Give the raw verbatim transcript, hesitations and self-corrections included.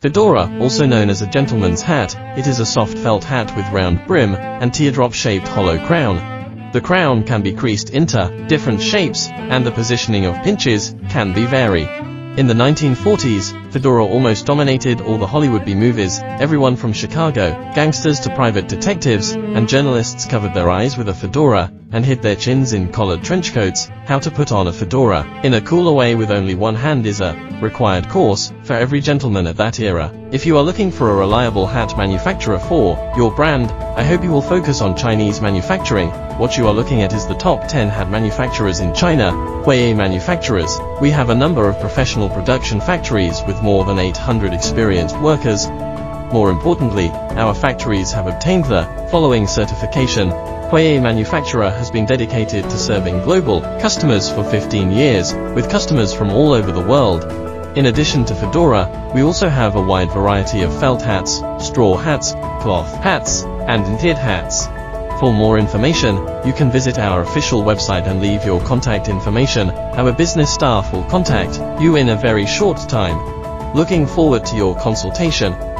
Fedora, also known as a gentleman's hat, it is a soft felt hat with round brim and teardrop-shaped hollow crown. The crown can be creased into different shapes, and the positioning of pinches can be vary. In the nineteen forties, fedora almost dominated all the Hollywood B-movies. Everyone from Chicago gangsters to private detectives and journalists covered their eyes with a fedora and hid their chins in collared trench coats. How to put on a fedora in a cooler way with only one hand is a required course for every gentleman at that era. If you are looking for a reliable hat manufacturer for your brand, I hope you will focus on Chinese manufacturing. What you are looking at is the top ten hat manufacturers in China. Huayue Manufacturers. We have a number of professional production factories with more than eight hundred experienced workers. More importantly, our factories have obtained the following certification. Huayue Manufacturer has been dedicated to serving global customers for fifteen years, with customers from all over the world. In addition to fedora, we also have a wide variety of felt hats, straw hats, cloth hats, and knitted hats. For more information, you can visit our official website and leave your contact information. Our business staff will contact you in a very short time. Looking forward to your consultation.